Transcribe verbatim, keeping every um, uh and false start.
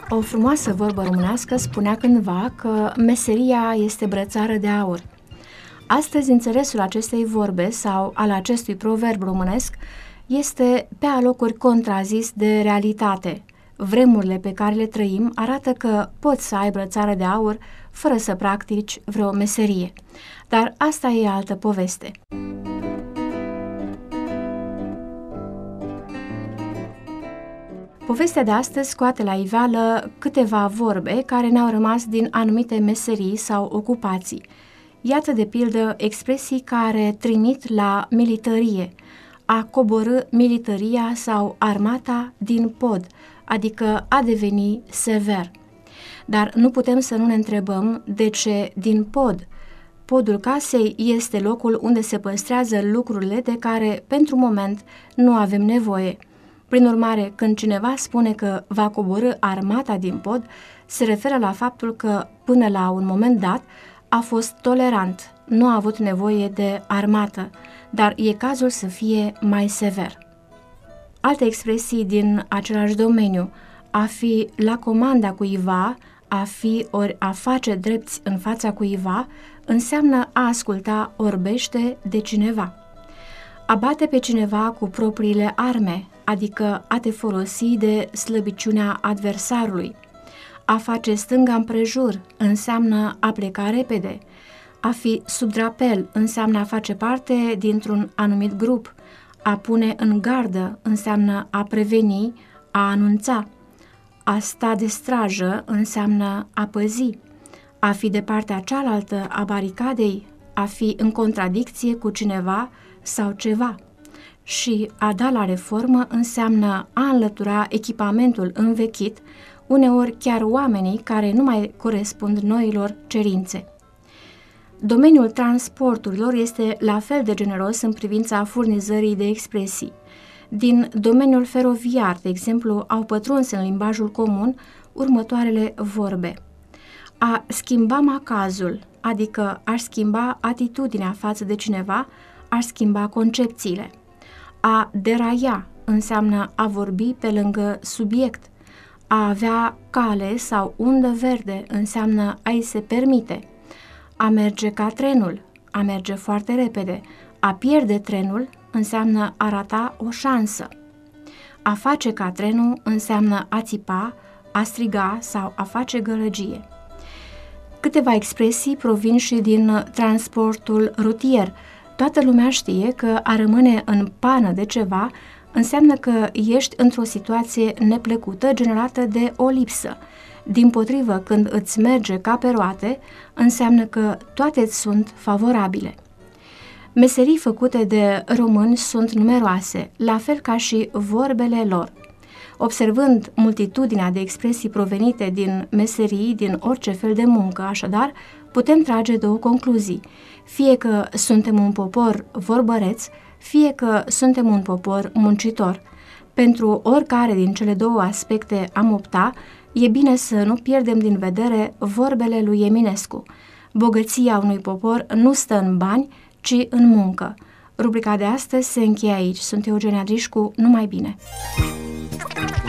O frumoasă vorbă românească spunea cândva că meseria este brățară de aur. Astăzi, înțelesul acestei vorbe sau al acestui proverb românesc este pe alocuri contrazis de realitate. Vremurile pe care le trăim arată că poți să ai brățară de aur fără să practici vreo meserie. Dar asta e altă poveste. Povestea de astăzi scoate la iveală câteva vorbe care ne-au rămas din anumite meserii sau ocupații. Iată de pildă expresii care trimit la militarie, a coborî militaria sau armata din pod, adică a deveni sever. Dar nu putem să nu ne întrebăm de ce din pod. Podul casei este locul unde se păstrează lucrurile de care, pentru moment, nu avem nevoie. Prin urmare, când cineva spune că va coborî armata din pod, se referă la faptul că, până la un moment dat, a fost tolerant, nu a avut nevoie de armată, dar e cazul să fie mai sever. Alte expresii din același domeniu: a fi la comanda cuiva, a fi ori a face drepți în fața cuiva, înseamnă a asculta orbește de cineva. A bate pe cineva cu propriile arme, adică a te folosi de slăbiciunea adversarului. A face stânga împrejur înseamnă a pleca repede. A fi sub drapel înseamnă a face parte dintr-un anumit grup. A pune în gardă înseamnă a preveni, a anunța. A sta de strajă înseamnă a păzi. A fi de partea cealaltă a baricadei, a fi în contradicție cu cineva sau ceva. Și a da la reformă înseamnă a înlătura echipamentul învechit, uneori chiar oamenii care nu mai corespund noilor cerințe. Domeniul transporturilor este la fel de generos în privința furnizării de expresii. Din domeniul feroviar, de exemplu, au pătruns în limbajul comun următoarele vorbe: a schimba macazul, adică aș schimba atitudinea față de cineva, aș schimba concepțiile. A deraia înseamnă a vorbi pe lângă subiect. A avea cale sau undă verde înseamnă a-i se permite. A merge ca trenul, a merge foarte repede. A pierde trenul înseamnă a rata o șansă. A face ca trenul înseamnă a țipa, a striga sau a face gălăgie. Câteva expresii provin și din transportul rutier. Toată lumea știe că a rămâne în pană de ceva înseamnă că ești într-o situație neplăcută generată de o lipsă. Dimpotrivă, când îți merge ca pe roate, înseamnă că toate îți sunt favorabile. Meserii făcute de români sunt numeroase, la fel ca și vorbele lor. Observând multitudinea de expresii provenite din meserii, din orice fel de muncă, așadar, putem trage două concluzii: fie că suntem un popor vorbăreț, fie că suntem un popor muncitor. Pentru oricare din cele două aspecte am opta, e bine să nu pierdem din vedere vorbele lui Eminescu: bogăția unui popor nu stă în bani, ci în muncă. Rubrica de astăzi se încheie aici. Sunt Eugenia Drișcu, numai bine!